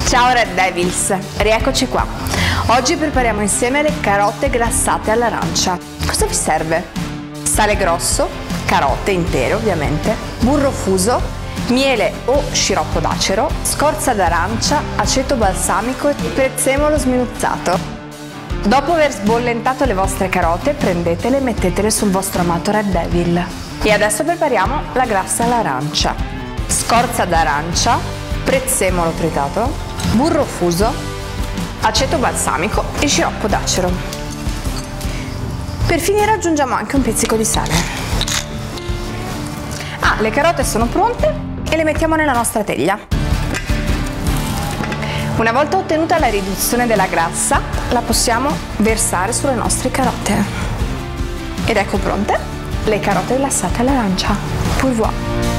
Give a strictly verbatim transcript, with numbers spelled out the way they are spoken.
Ciao Red Devils, rieccoci qua. Oggi prepariamo insieme le carote glassate all'arancia. Cosa vi serve? Sale grosso, carote intere ovviamente, burro fuso, miele o sciroppo d'acero, scorza d'arancia, aceto balsamico e prezzemolo sminuzzato. Dopo aver sbollentato le vostre carote, prendetele e mettetele sul vostro amato Red Devil. E adesso prepariamo la glassa all'arancia. Scorza d'arancia, prezzemolo tritato, burro fuso, aceto balsamico e sciroppo d'acero. Per finire aggiungiamo anche un pizzico di sale. Ah, le carote sono pronte e le mettiamo nella nostra teglia. Una volta ottenuta la riduzione della glassa, la possiamo versare sulle nostre carote. Ed ecco pronte le carote glassate all'arancia. Pour voir.